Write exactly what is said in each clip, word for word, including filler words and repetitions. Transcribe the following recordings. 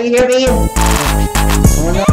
you hear me? Oh no.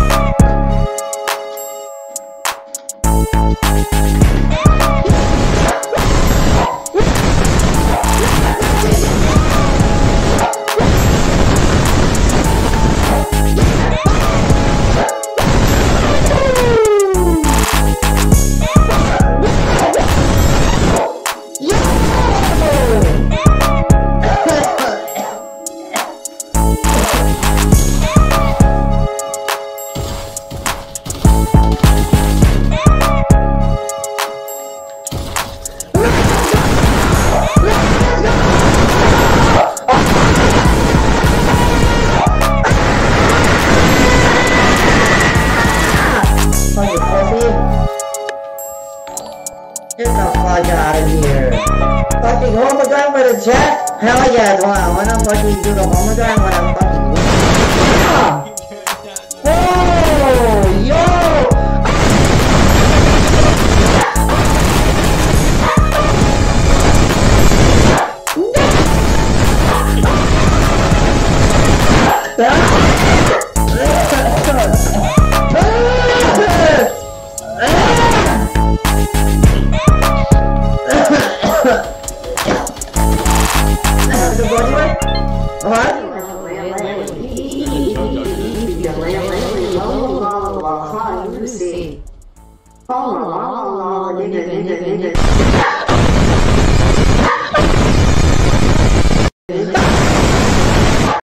Get the fuck out of here. Fucking home drive for the chat? Hell yeah, I wanna fucking do the home drive when I'm fucking oh, yo! What?